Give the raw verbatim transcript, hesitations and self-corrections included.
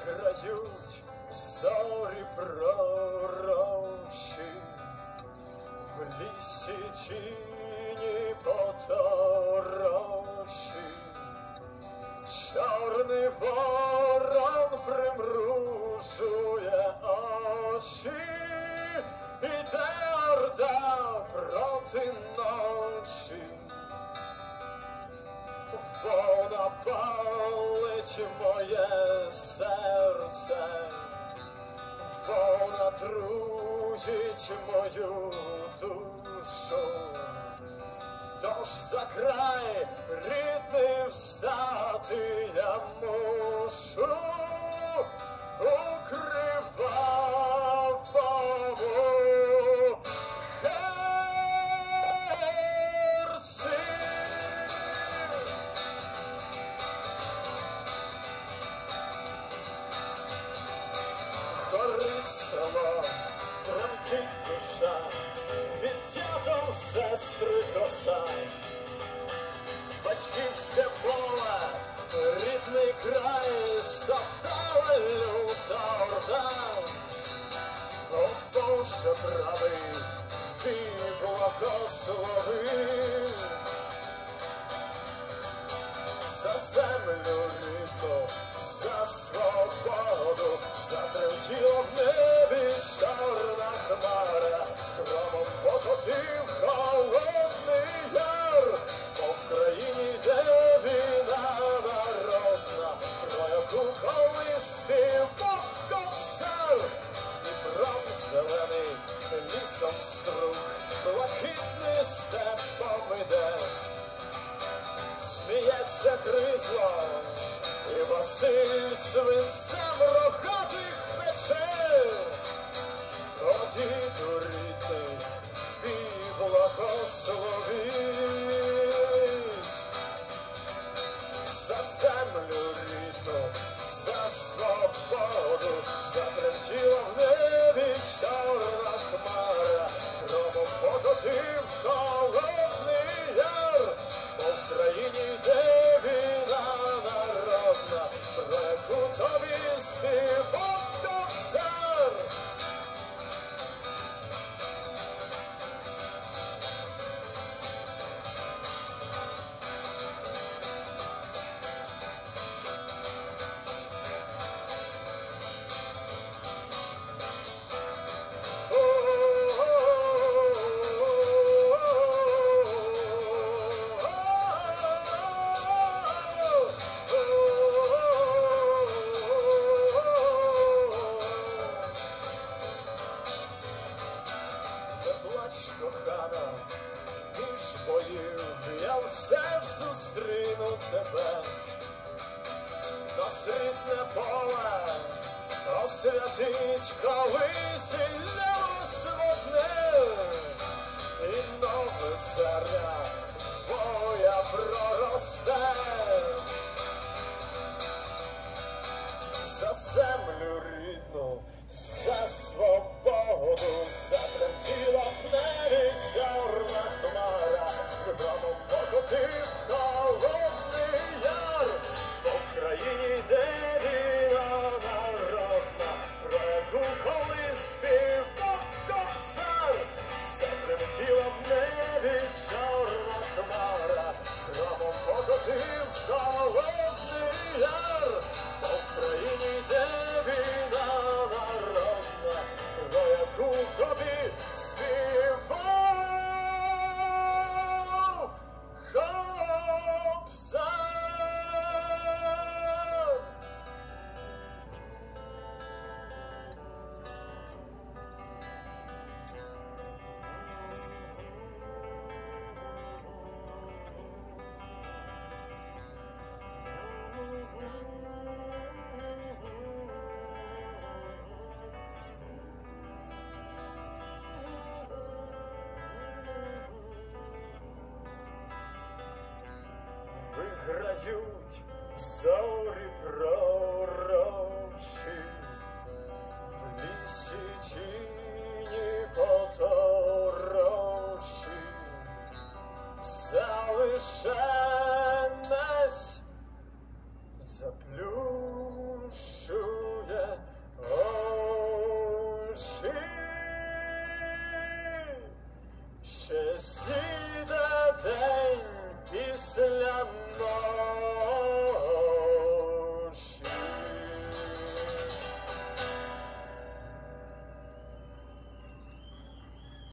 виграють зорі пророчі, в лісі тіні поторочі. Чорний ворон примружує очі, іде орда проти ночі. Вона палить моє серце, вона труїть мою душу. Тож за край рідний встати я мушу у кривавому герці. Горить село, тремтить душа, від дядом сестри коса. Батьківське поле, рідний край, стоптала люта орда. О Боже правий, ти благослови за землю рідну, за свободу. Затремтіла в небі чорна хмара, громом покотив холодний яр. По Україні йде війна народна, про яку колись співав кобзар. Дніпром зелений, лісом струк, блакитний степом іде. Сміється кризло, і Василь свинцем рогатих пече. О, діду рідний, бій благословить за землю рідну, за свободу. Затремтіла в небі чорна хмара, громом покотив холодний яр. По Україні йде війна народна, про яку тобі співав кобзар. Кохана, між боїв я все ж зустріну тебе. Досвітне поле освятить колись льос водне, і нове серня боя проросте. За землю рідну, за свободу. Затремтіла в небі чорна хмара, громом покотив холодний яр. По Україні йде війна народна, про яку колись співав кобзар. Затремтіла в небі чорна хмара, громом покотив холодний яр. По Україні йде війна народна, про яку тобі співав кобзар. Виграють зорі пророчі, в лісі тіні поторочі. Залишенець заплющує мов.